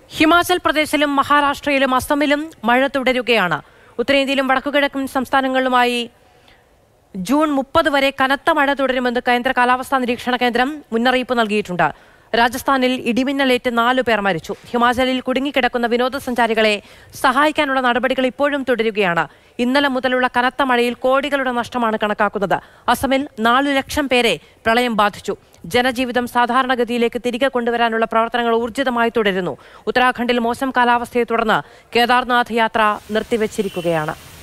ഹിമാചൽ പ്രദേശിലും മഹാരാഷ്ട്രയിലും അസമിലും മഴ തുടരുകയാണ്. ഉത്തരേന്ത്യയിലും വടക്കുകിഴക്കൻ സംസ്ഥാനങ്ങളിലുമായി ജൂൺ 30 വരെ കനത്ത മഴ തുടരുമെന്ന് കേന്ദ്ര കാലാവസ്ഥാ നിരീക്ഷണ കേന്ദ്രം മുന്നറിയിപ്പ് നൽകിയിട്ടുണ്ട്. രാജസ്ഥാനിൽ ഇടിമിന്നലേറ്റ് 4 പേർ മരിച്ചു. ഹിമാചലിൽ കുടുങ്ങിക്കിടക്കുന്ന വിനോദസഞ്ചാരികളെ സഹായിക്കാനുള്ള നടപടികൾ ഇപ്പോഴും തുടരുകയാണ്. ഇന്നലെ മുതലുള്ള കനത്ത മഴയിൽ കോടികളുടെ നഷ്ടമാണ് കണക്കാക്കുന്നത്. അസമിൽ 4 ലക്ഷം പേരെ പ്രളയം ബാധിച്ചു. ജനജീവിതം സാധാരണഗതിയിലേക്ക് തിരികെ കൊണ്ടുവരാനുള്ള പ്രവർത്തനങ്ങൾ ഊർജിതമായി തുടരുന്നു. ഉത്തരാഖണ്ഡിൽ മോശം കാലാവസ്ഥയെ തുടർന്ന് കേദാർനാഥ് യാത്ര നിർത്തിവച്ചിരിക്കുകയാണ്.